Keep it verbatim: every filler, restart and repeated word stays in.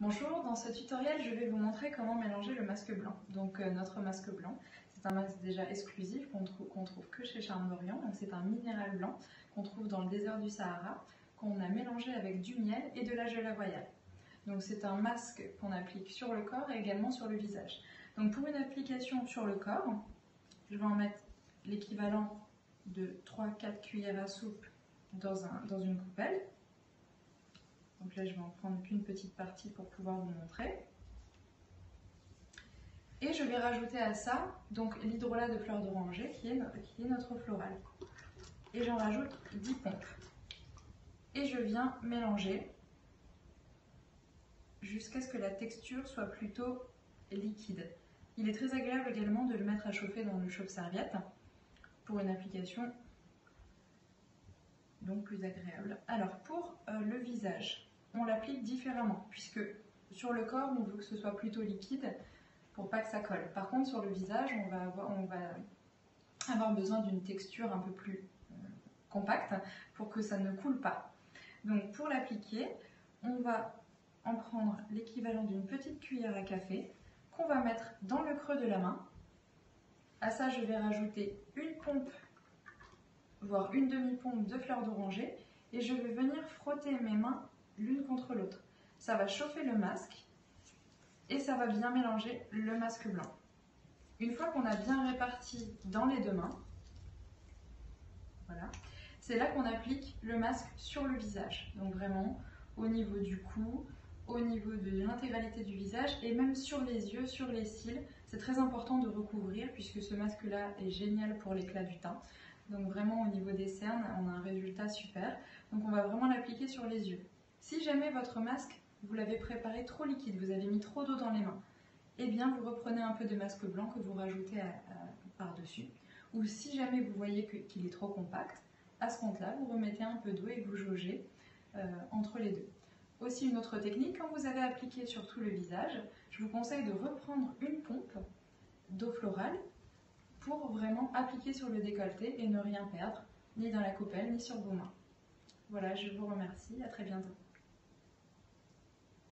Bonjour, dans ce tutoriel je vais vous montrer comment mélanger le masque blanc. Donc euh, notre masque blanc, c'est un masque déjà exclusif qu'on trouve, qu'on trouve que chez Charmes d'Orient. Donc c'est un minéral blanc qu'on trouve dans le désert du Sahara, qu'on a mélangé avec du miel et de la gelée royale. Donc c'est un masque qu'on applique sur le corps et également sur le visage. Donc pour une application sur le corps, je vais en mettre l'équivalent de trois à quatre cuillères à soupe dans, un, dans une coupelle. Donc là, je vais en prendre qu'une petite partie pour pouvoir vous montrer. Et je vais rajouter à ça donc l'hydrolat de fleur d'oranger qui est, qui est notre floral. Et j'en rajoute dix pompes. Et je viens mélanger jusqu'à ce que la texture soit plutôt liquide. Il est très agréable également de le mettre à chauffer dans le chauffe-serviette pour une application donc plus agréable. Alors pour euh, le visage, on l'applique différemment, puisque sur le corps, on veut que ce soit plutôt liquide pour pas que ça colle. Par contre, sur le visage, on va avoir, on va avoir besoin d'une texture un peu plus euh, compacte pour que ça ne coule pas. Donc pour l'appliquer, on va en prendre l'équivalent d'une petite cuillère à café qu'on va mettre dans le creux de la main. À ça, je vais rajouter une pompe, voire une demi-pompe de fleur d'oranger, et je vais venir frotter mes mains l'une contre l'autre. Ça va chauffer le masque et ça va bien mélanger le masque blanc. Une fois qu'on a bien réparti dans les deux mains, voilà, c'est là qu'on applique le masque sur le visage. Donc vraiment au niveau du cou, au niveau de l'intégralité du visage et même sur les yeux, sur les cils. C'est très important de recouvrir puisque ce masque-là est génial pour l'éclat du teint. Donc vraiment au niveau des cernes, on a un résultat super. Donc on va vraiment l'appliquer sur les yeux. Si jamais votre masque, vous l'avez préparé trop liquide, vous avez mis trop d'eau dans les mains, eh bien vous reprenez un peu de masque blanc que vous rajoutez par-dessus. Ou si jamais vous voyez qu'il est trop compact, à ce compte-là, vous remettez un peu d'eau et vous jaugez euh, entre les deux. Aussi une autre technique, quand vous avez appliqué sur tout le visage, je vous conseille de reprendre une pompe d'eau florale pour vraiment appliquer sur le décolleté et ne rien perdre, ni dans la coupelle, ni sur vos mains. Voilà, je vous remercie, à très bientôt.